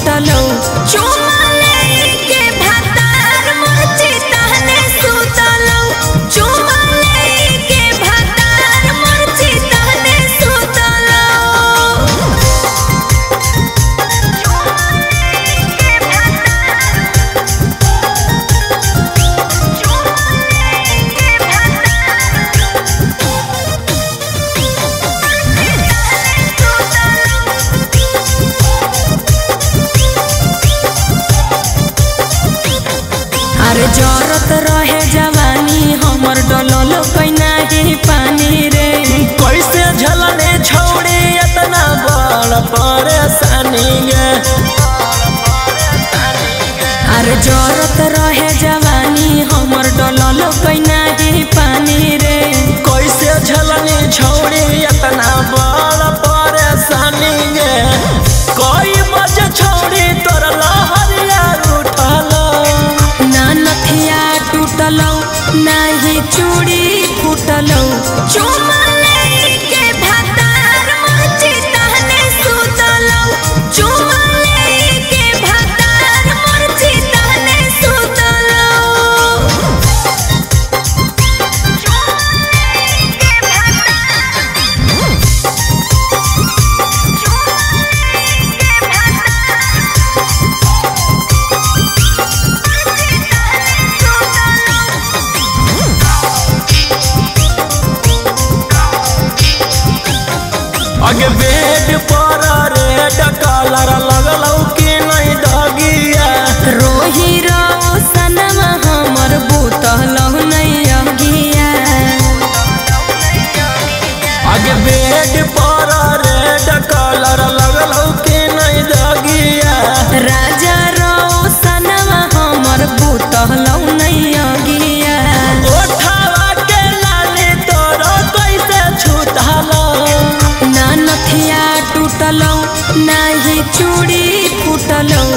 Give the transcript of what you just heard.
फुटलो चुमा लेके भातार मुर्ची तहने सुतलो चुमा लेके भातार मुर्ची तहने सुतलो अरे जरत रहे जवानी हमर डललो कैना ही पानी रे कैसे झलने छोड़ी इतना बड़ परेशानी गे। अरे जरत रहे जवानी हमर डललो कैना ही पानी रे कैसे झलने छोड़ी इतना बड़ परेशानी गे। कोई बजे छोड़ी तोर लहरिया उठलो ना नथिया टूटलो ना ही चूड़ी फुटलो चुमा लेके भातार मुर्ची तहने सुतलो चुमा लेके भातार मुर्ची तहने सुतलो अगे बेड पर रेड कलर लगलौ कि नहीं दगिया रोही रोशनमा हमर बुतलौ नहीं अगिया अगे बेड पर रेड कलर लगलौ कि नहीं दगिया राजा रोशनमा हमर बुतलौ नहीं अगिया ओठवा के लाली तोरो कैसे छूटलो ना नथिया टूटलो ना ही चूड़ी फुटलो